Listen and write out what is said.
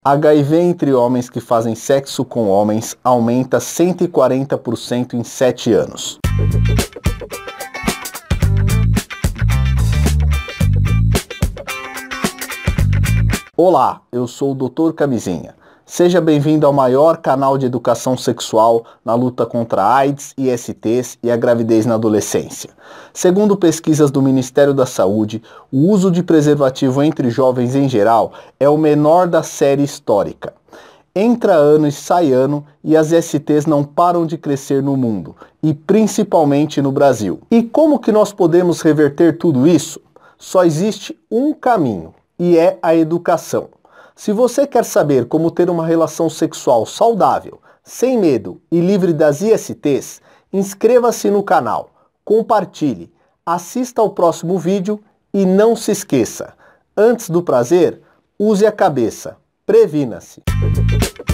HIV entre homens que fazem sexo com homens aumenta 140% em 7 anos. Olá, eu sou o Dr. Camisinha. Seja bem-vindo ao maior canal de educação sexual na luta contra a AIDS, ISTs e a gravidez na adolescência. Segundo pesquisas do Ministério da Saúde, o uso de preservativo entre jovens em geral é o menor da série histórica. Entra ano e sai ano e as ISTs não param de crescer no mundo, e principalmente no Brasil. E como que nós podemos reverter tudo isso? Só existe um caminho, e é a educação. Se você quer saber como ter uma relação sexual saudável, sem medo e livre das ISTs, inscreva-se no canal, compartilhe, assista ao próximo vídeo e não se esqueça, antes do prazer, use a cabeça, previna-se.